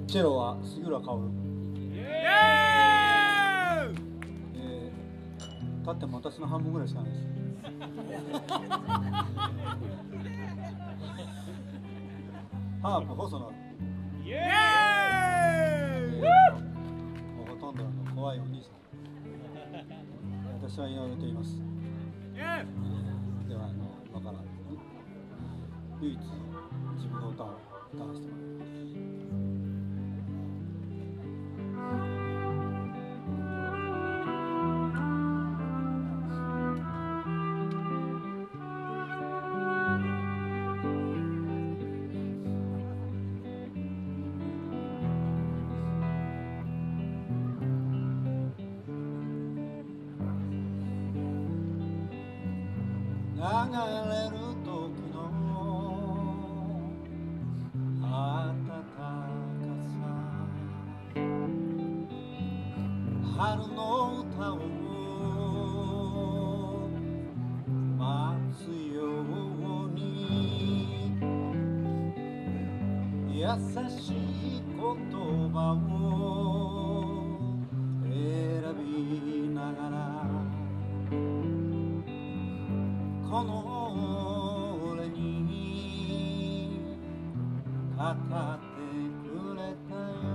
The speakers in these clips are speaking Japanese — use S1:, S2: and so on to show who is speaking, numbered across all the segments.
S1: チェロは杉浦薫。立っても私の半分ぐらいしかないです。ハープ細野。もうほとんど怖いお兄さん。私は井上と言います。では今から唯一自分の歌を歌わせてもらいます。流れる時の暖かさ、春の歌を待つように、優しい言葉を選びながらこの俺に語ってくれたよ。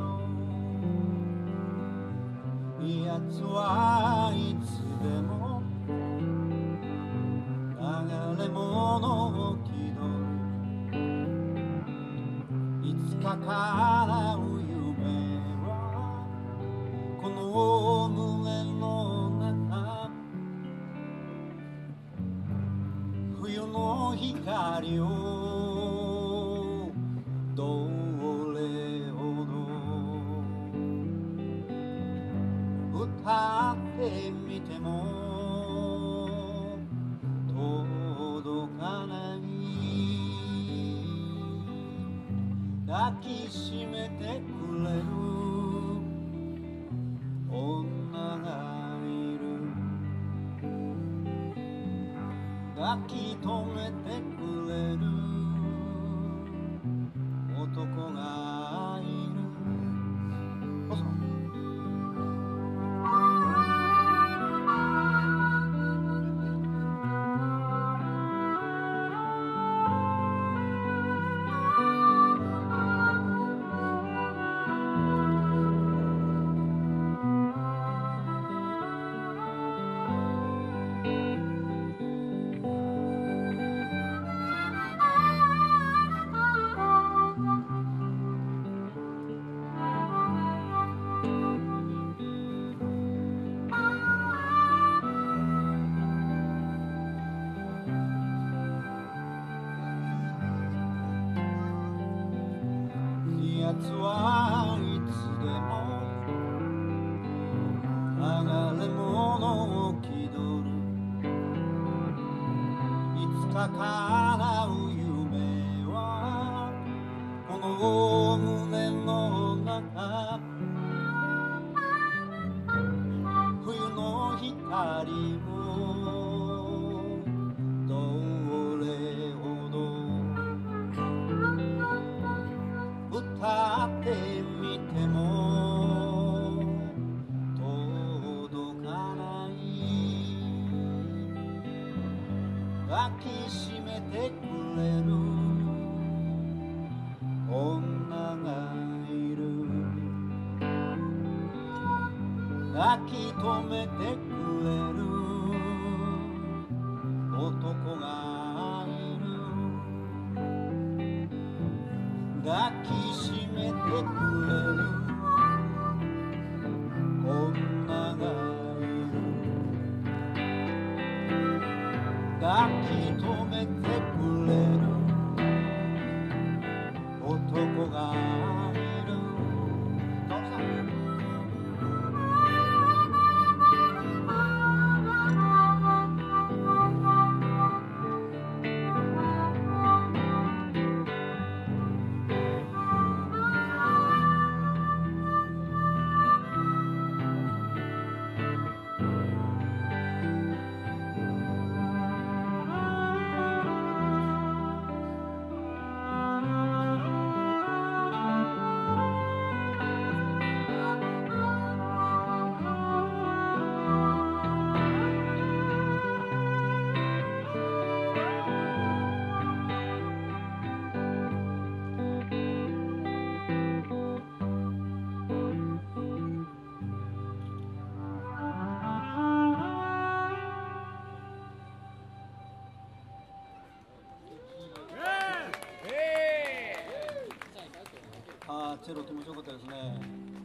S1: やつはいつでも流れ物を気取る、いつか叶う夢はこの胸の中、冬の光をどれほど歌ってみても届かない、抱きしめてくれる女がいる、抱き留めてくれる男がいる。やつはいつでも流れ物を気取る、いつか叶う夢はこの胸の中、冬の光もどれほど歌ってみても届かない、抱きしめてくれる女がいる、抱き留めてくれる男がいる、抱きしめてくれる女がいる、抱き留めてくれる男がいる。 チェロ気持ちよかったですね。